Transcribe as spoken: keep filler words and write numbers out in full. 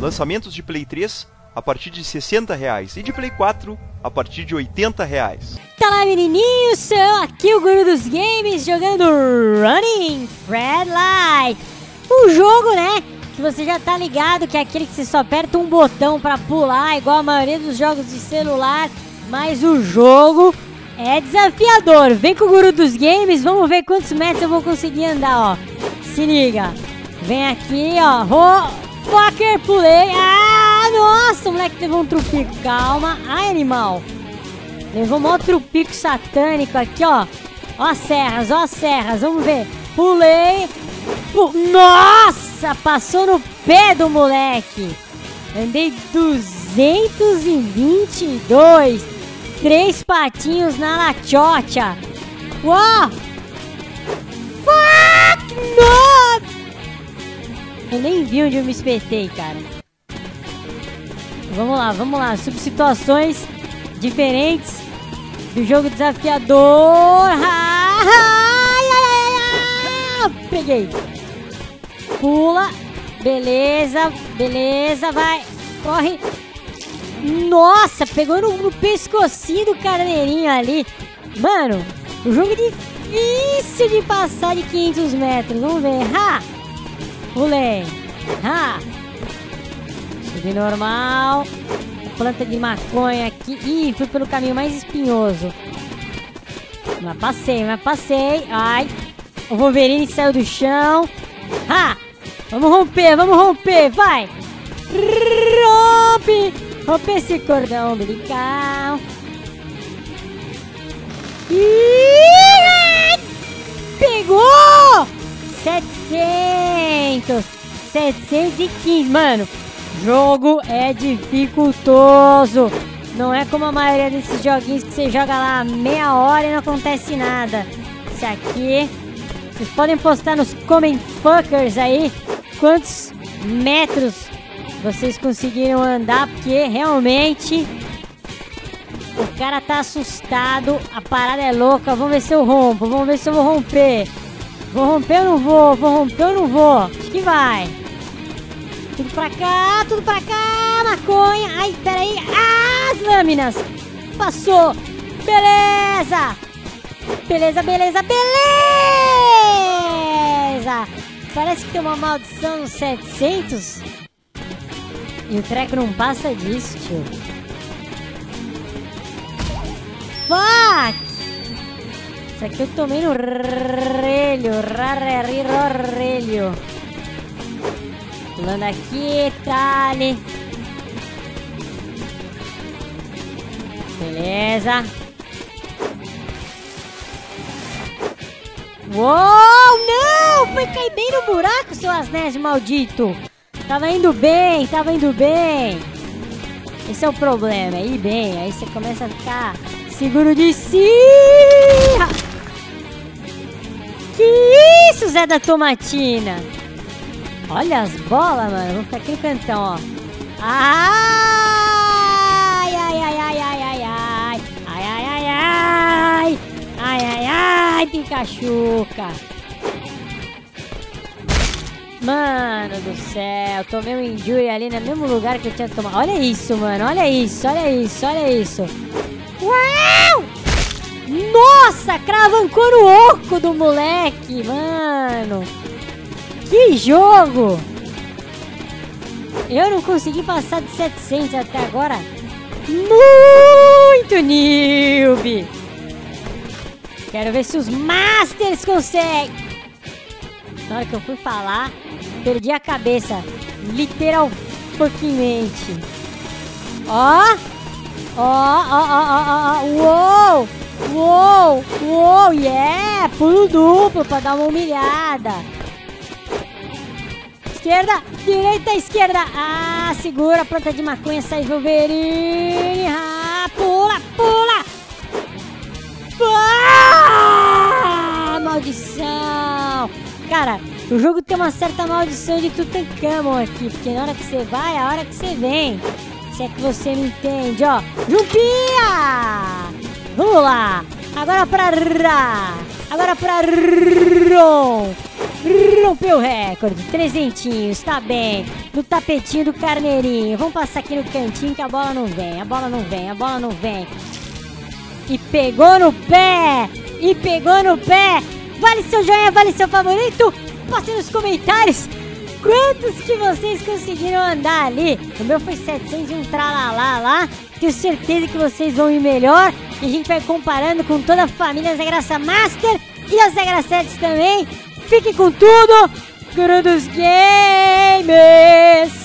Lançamentos de Play três a partir de sessenta reais e de Play quatro a partir de oitenta reais. Tá lá, menininhos, sou aqui o Guru dos Games jogando Running Red Light. O jogo, né, que você já tá ligado que é aquele que você só aperta um botão pra pular, igual a maioria dos jogos de celular. Mas o jogo é desafiador. Vem com o Guru dos Games, vamos ver quantos metros eu vou conseguir andar, ó. Se liga. Vem aqui, ó. Oh, fucker, pulei. Ah, nossa, o moleque levou um trupico. Calma. Ai, animal. Levou um outro trupico satânico aqui, ó. Ó as serras, ó as serras. Vamos ver. Pulei. Pu nossa, passou no pé do moleque. Andei duzentos e vinte e dois. Três patinhos na lachocha. Uau. Fuck, no! Eu nem vi onde eu me espetei, cara. Vamos lá, vamos lá. Subsituações diferentes do jogo desafiador. Ai, ai, ai, ai. Peguei. Pula. Beleza, beleza, vai. Corre. Nossa, pegou no, no pescocinho do carneirinho ali. Mano, o jogo é difícil de passar de quinhentos metros. Vamos ver. Ha! Pulei. Ha! Subi normal. Planta de maconha aqui. Ih, fui pelo caminho mais espinhoso. Mas passei, mas passei. Ai. O Wolverine saiu do chão. Ha! Vamos romper, vamos romper. Vai! Rompe! Rompe esse cordão umbilical. Ih! Pegou! setecentos, setecentos e quinze, mano, jogo é dificultoso, não é como a maioria desses joguinhos que você joga lá meia hora e não acontece nada. Esse aqui, vocês podem postar nos comment fuckers aí quantos metros vocês conseguiram andar, porque realmente o cara tá assustado, a parada é louca. Vamos ver se eu rompo, vamos ver se eu vou romper. Vou romper ou não vou? Vou romper ou não vou? Acho que vai. Tudo pra cá, tudo pra cá, maconha. Ai, peraí. Ah, as lâminas. Passou. Beleza. Beleza, beleza, beleza. Parece que tem uma maldição nos setecentos. E o treco não passa disso, tio. Fuck. Isso aqui eu tomei no relho, rarelho. Pulando aqui, tali. Beleza. Uou, não! Foi cair bem no buraco, seu asnésio maldito. Tava indo bem, tava indo bem. Esse é o problema, é ir bem. Aí você começa a ficar seguro de si. Que isso, Zé da Tomatina? Olha as bolas, mano. Vou ficar aqui no cantão, ó. Ai, ai, ai, ai, ai, ai, ai. Ai, ai, ai, ai. Ai, ai, ai, Pikachuca. Mano do céu, tomei um injury ali no mesmo lugar que eu tinha tomado. Olha isso, mano. Olha isso, olha isso, olha isso. Uau! Nossa, cravancou no oco do moleque, mano. Que jogo! Eu não consegui passar de setecentos até agora. Muito noob. Quero ver se os Masters conseguem. Na hora que eu fui falar, perdi a cabeça. Literal fuckingmente. Ó! Ó, ó, ó, ó, ó, uou! Uou! Uou! Yeah! Pulo duplo pra dar uma humilhada. Esquerda, direita, esquerda. Ah, segura a planta de maconha, sai Wolverine. Ah, pula, pula. Ah, maldição. Cara, o jogo tem uma certa maldição de Tutankhamon aqui, porque na hora que você vai, é a hora que você vem. Se é que você não entende, ó. Jumpia! Vamos lá. Agora pra Rá. Agora pra Ron. rompeu o recorde, trezentinhos, tá bem, no tapetinho do carneirinho. Vamos passar aqui no cantinho que a bola não vem, a bola não vem, a bola não vem. E pegou no pé, e pegou no pé. Vale seu joinha, vale seu favorito. Passe nos comentários quantos que vocês conseguiram andar ali. O meu foi setecentos e um tralalá lá. Tenho certeza que vocês vão ir melhor. E a gente vai comparando com toda a família Zé Graça Master e as Zé Gracetes também. Fiquem com tudo, Guru dos Games!